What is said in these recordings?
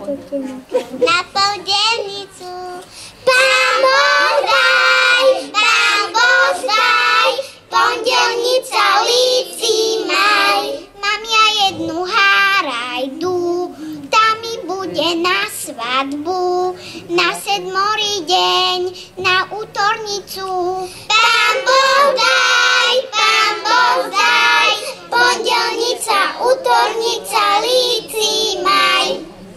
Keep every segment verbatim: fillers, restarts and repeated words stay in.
Na poldelnicu. Pán Boh daj, Pán Boh daj, pondelnica líci maj. Mám ja jednu hárajdu, tá mi bude na svadbu, na sedmorý deň, na útornicu. Pán Boh daj, Pán Boh daj, pondelnica, útornica, líci maj.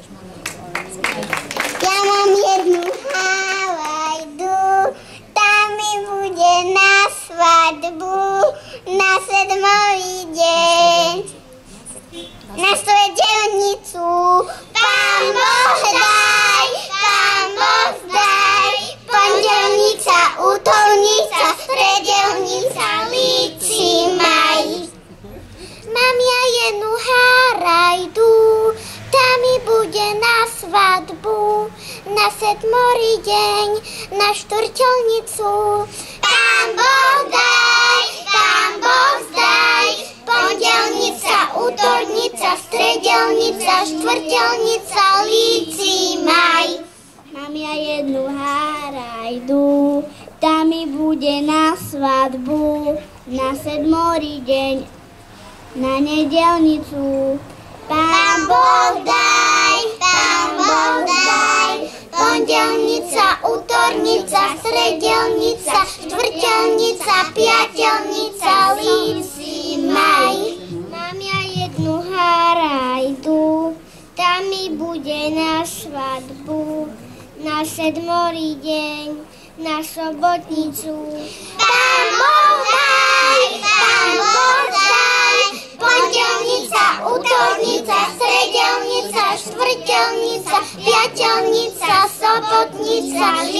Ja mám jednu hálajdu, tá mi bude na svadbu, na sedmorý deň, na stredelnicu. Pán Boh daj, Pán Boh daj, pondelnica, útornica, stredelnica, líci maj. Mám ja jednu hárajdu, tá mi bude na svadbu, na sedmorý deň, na štvrťelnicu. Pán Boh daj, Pán Boh daj, pondelnica, útornica, stredelnica, štvrťelnica, líci maj. Mám ja jednu hárajdu, tá mi bude na svadbu, na sedmorý deň, na nedeľnicu. Pán Boh daj, Pán Boh daj, pondelnica, útornica, stredelnica, štvrťelnica, piateľnica, líci maj. Mám ja jednu hárajdu, tá mi bude na svadbu, na sedmorý deň, na sobotnicu. Pán Boh daj, Pán Boh daj, pondelnica, útornica, stredelnica, štvrťelnica, piateľnica, sobotnica,